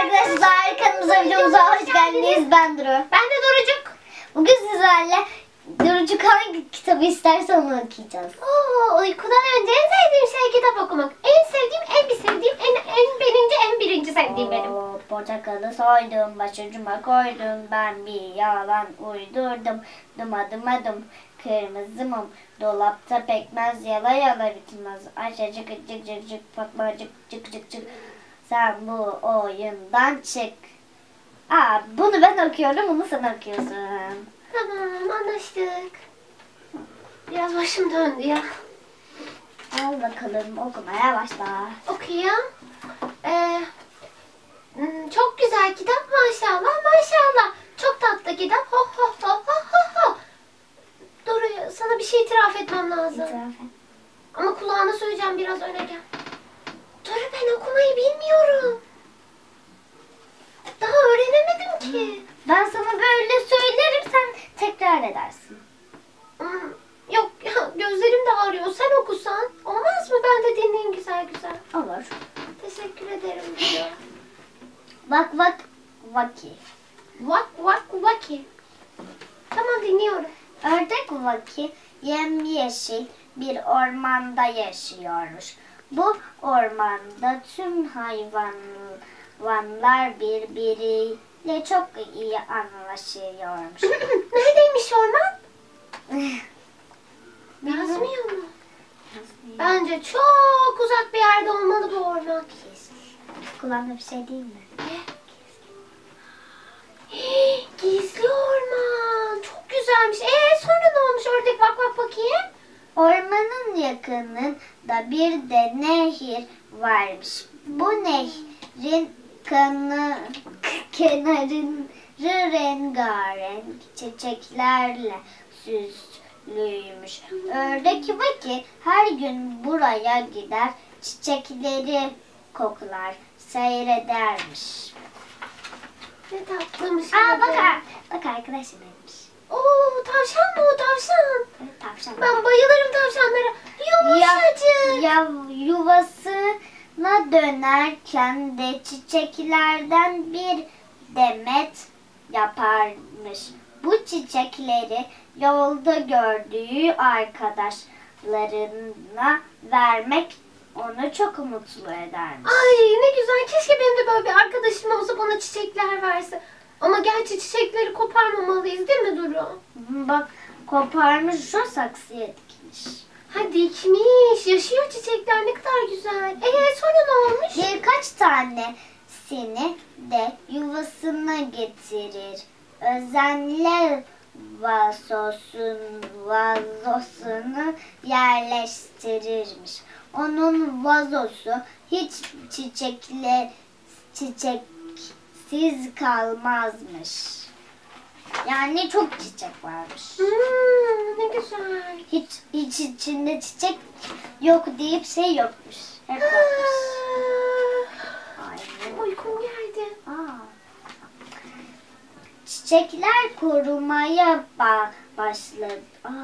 Arkadaşlar kanalımıza videomuza hoş geldiniz. Ben Duru. Ben de Durucuk. Bugün sizlerle Durucuk hangi kitabı isterse onu okuyacağız. Uykudan önce en sevdiğim şey kitap okumak. En sevdiğim, en birinci sevdiğim benim. Portakalı soydum, başucuma koydum. Ben bir yalan uydurdum. Dımadım adım, kırmızı mum. Dolapta pekmez, yala yala bitmez. Ayşe cık cık cık cık, Fatma cık cık cık cık. Sen bu oyundan çık. Bunu ben okuyorum, bunu sen okuyorsun. Tamam, anlaştık. Biraz başım döndü ya. Al bakalım, okumaya başla. Okuyayım. Çok güzel kitap maşallah maşallah. Çok tatlı kitap. Ho ho ho ho ho ho. Duru, sana bir şey itiraf etmem lazım. İtiraf et. Ama kulağına söyleyeceğim, biraz öne gel. Duru, ben okumayı bilmiyorum. Daha öğrenemedim ki. Ben sana böyle söylerim, sen tekrar edersin. Yok ya, gözlerim de ağrıyor. Sen okusan olmaz mı? Ben de dinleyeyim güzel güzel. Olur. Teşekkür ederim Duru. Vak vak vaki. Vak vak vaki. Tamam, dinliyorum. Ördek vaki yemyeşil bir ormanda yaşıyormuş. Bu ormanda tüm hayvanlar birbiriyle çok iyi anlaşıyormuş. Neredeymiş orman? Yazmıyor mu? Bence çok uzak bir yerde olmalı bu orman. Kulağında bir şey değil mi? Gizli orman. Çok güzelmiş. Sonra ne olmuş? Ördek bak bak bakayım. Ormanın yakınında bir de nehir varmış. Bu nehrin kenarı rengarenk çiçeklerle süslüymüş. Ördek Vaki her gün buraya gider, çiçekleri koklar, seyredermiş. Ne tatlıymış. Bak arkadaşım demiş. Tavşan mı o, tavşan? Evet, tavşan. Ben bayılırım tavşanlara. Yumuşacık. Yuvasına dönerken de çiçeklerden bir demet yaparmış. Bu çiçekleri yolda gördüğü arkadaşlarına vermek onu çok mutlu edermiş. Ay ne güzel. Keşke benim de böyle bir arkadaşım olsa, bana çiçekler verse. Ama gerçi çiçekleri koparmamalıyız değil mi Duru? Bak, koparmış, şu saksıya dikmiş. Ha, dikmiş. Yaşıyor çiçekler, ne kadar güzel. Sonra ne olmuş? Birkaç tanesini de yuvasına getirir. Özenle vazosunu yerleştirirmiş. Onun vazosu hiç çiçeksiz kalmazmış. Yani çok çiçek varmış. Ne güzel. Hiç içinde çiçek yok deyip şey yokmuş. Hep varmış. Aynen. Uykum geldi. Çiçekler korumaya başladı.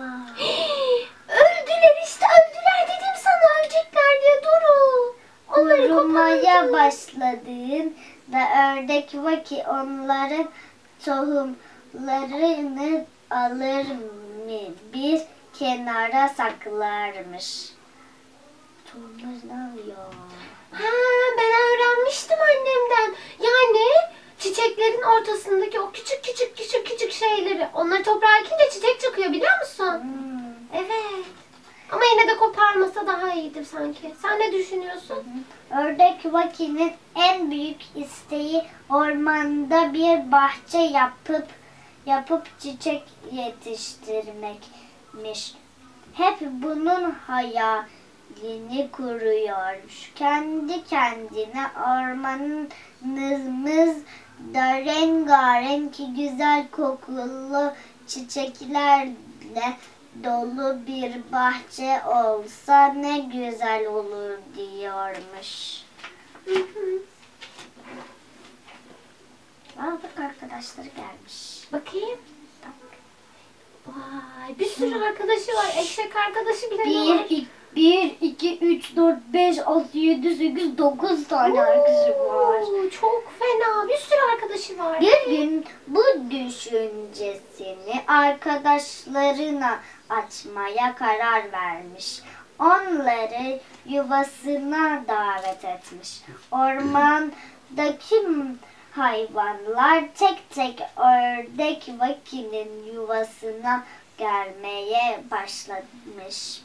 Öldüler işte, öldüler dedim sana, ölecekler diye Duru. Onları Korumaya başladığında ördek Vaki onların tohumlarını alır bir kenara saklarmış. Tohumlar ne oluyor? Ben öğrenmiştim annemden. Yani çiçeklerin ortasındaki o küçük şeyleri, onları toprağa ekince çiçek çıkıyor, biliyor musun? Evet. Ama yine de koparmasa daha iyidir sanki. Sen ne düşünüyorsun? Ördek Vaki'nin en büyük isteği ormanda bir bahçe yapıp çiçek yetiştirmekmiş. Hep bunun hayalini kuruyormuş. Kendi kendine ormanımız da rengarenk güzel kokulu çiçeklerle dolu bir bahçe olsa ne güzel olur diyormuş. Bak, arkadaşları gelmiş. Bakayım. Vay, bir sürü arkadaşı var. Eşek arkadaşı bile var. 1, 2, 3, 4, 5, 6, 7, 8, 9 tane arkadaşım var. Çok fena. arkadaşı var. Bir gün bu düşüncesini arkadaşlarına açmaya karar vermiş. Onları yuvasına davet etmiş. Ormandaki hayvanlar tek tek ördek Vaki'nin yuvasına gelmeye başlamış.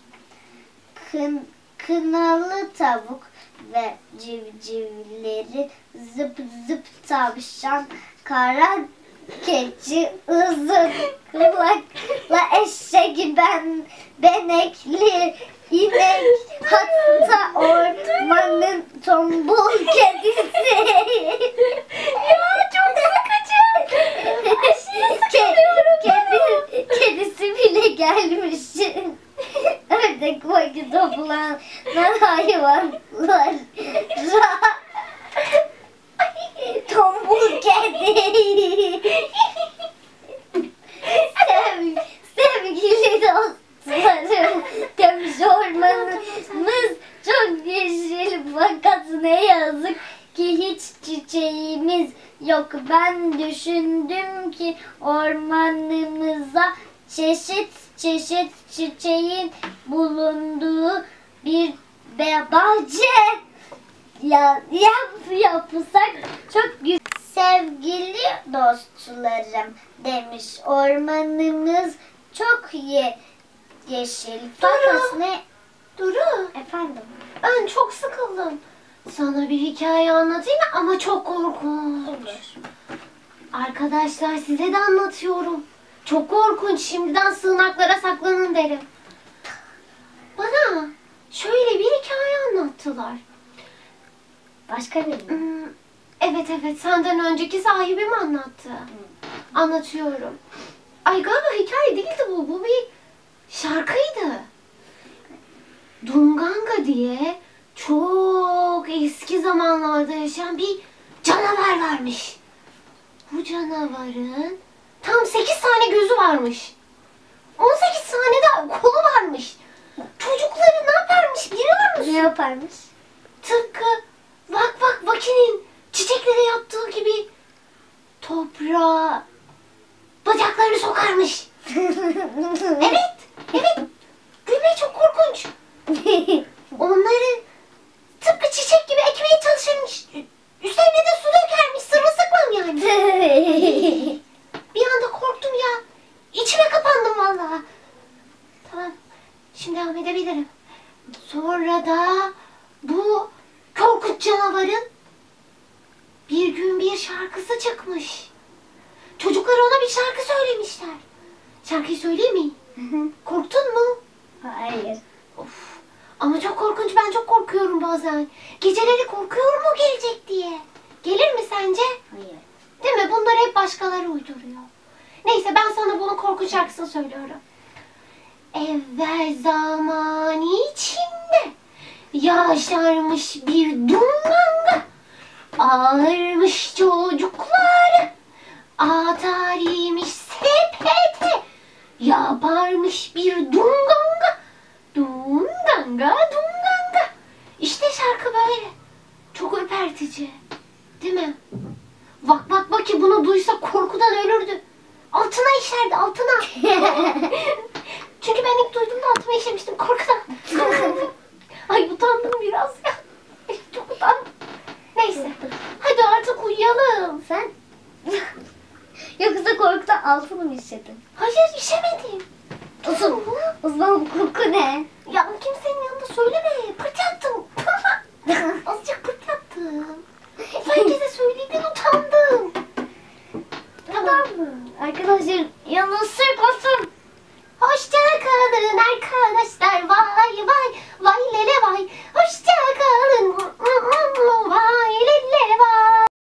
Kınalı tavuk ve civcivleri, zıp zıp tavşan, kara keçi, uzun kulakla eşek, benekli inek, hatta ormanın tombul kedisi. Ya çok sıkıcı. Kedisi bile gelmiş. Ördek vakit toplanan hayvanlar. Tombul kedi. Sevgili dostlarım, demiş ormanımız çok yeşil fakat ne yazık ki hiç çiçeğimiz yok. Ben düşündüm ki ormanımıza çeşit çeşit çiçeğin bulunduğu bir bahçe yapsak çok güzel. Sevgili dostlarım, demiş ormanımız çok yeşil fakat ne... Duru, Efendim? ben çok sıkıldım. Sana bir hikaye anlatayım mı? Ama çok korkunç. Olur. Arkadaşlar size de anlatıyorum. Çok korkunç. Şimdiden sığınaklara saklanın derim. Bana şöyle bir hikaye anlattılar. Başka bir mi? Evet, senden önceki sahibim anlattı. Anlatıyorum. Ay galiba hikaye değildi bu. Bu bir şarkıydı. Dunganga diye çok eski zamanlarda yaşayan bir canavar varmış. Bu canavarın tam 8 tane gözü varmış. 18 tane de kolu varmış. Çocukları ne yaparmış biliyor musun? Ne yaparmış? Tıpkı Vak Vaki'nin çiçeklere yaptığı gibi toprağa bacaklarını sokarmış. Evet. Gülme, çok korkunç. Onları tıpkı çiçek gibi ekmeye çalışırmış. Üstlerine de su dökermiş. Sırılsıklam yani. Bir anda korktum ya. İçime kapandım vallahi. Tamam. Şimdi devam edebilirim. Sonra da bu korkunç canavarın bir gün bir şarkısı çıkmış. Çocuklar ona bir şarkı söylemişler. Şarkıyı söyleyeyim mi? Korktun mu? Hayır. Of. Ama çok korkunç. Ben çok korkuyorum bazen. Geceleri korkuyorum o gelecek diye. Gelir mi sence? Hayır. Değil mi? Bunları hep başkaları uyduruyor. Neyse, ben sana bunun korkunç şarkısını söylüyorum. Evvel zaman içinde yaşarmış bir dunganga, ağırmış çocukları, atarıymış sepete, yaparmış bir dunganga. Dunganga. İşte şarkı böyle. Çok ürpertici. Değil mi? Vak ki bunu duysa korkudan ölürdü. Altına işerdi, altına. Çünkü ben ilk duyduğumda altıma işemiştim korkudan. Ay utandım biraz ya. Çok utandım. Neyse. Hadi artık uyuyalım. Sen? Yoksa korkudan altını mı işledin? Hayır, işemedim. O zaman bu koku ne? Ya kimsenin yanında söyleme. Pırt yaptım. Azıcık pırt yaptım. Herkese söyleyince utandım. Tamam mı? Arkadaşlar yanılsın olsun.